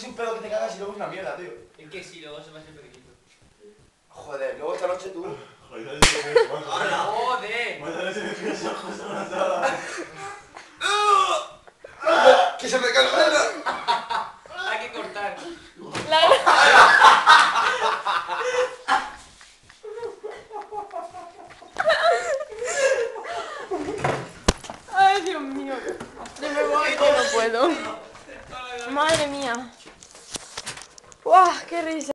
sin pedo que te cagas y luego es una mierda, tío. Es que sí, luego se me hace periquito. Joder, luego esta noche tú... Joder, ¡Joder! mañana se me pide los ojos a la sala. ¡Que se me cancela! Hay que cortar. Ay, Dios mío. Yo me voy, que no puedo. Madre mía. ¡Guau! ¡Qué risa!